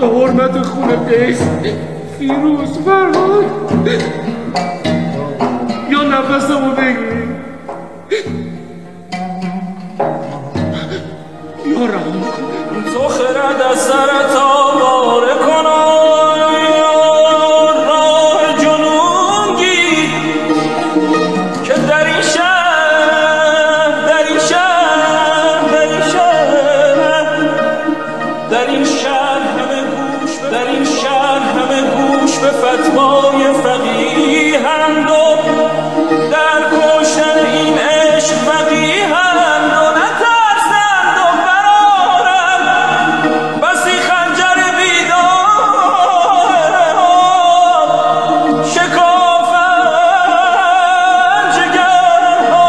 به حرمت خون قیس فیروز فرهاد یا نفسمو بگیر یا رحم کن تو خرد از سرت آواره کن راه جنون گیر که در این شهر در این شهر در این شهر در این شهر همه گوش در این شهر همه گوش به فتوای فقیه‌اند و در کشتن این عشق فقیه‌اند و نترسند و برآرند بسی خنجر بیدار شکافند جگرها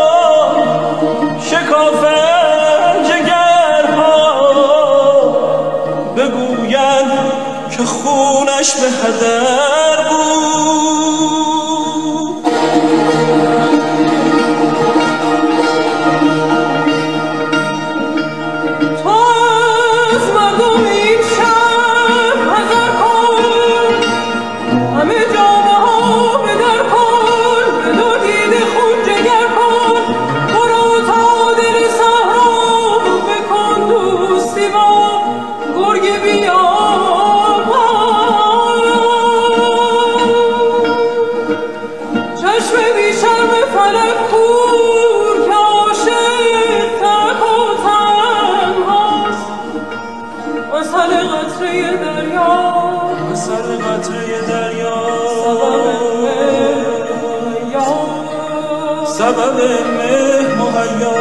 شکافند جگرها بگویند که خونش به هدر بود سبب مه مهیا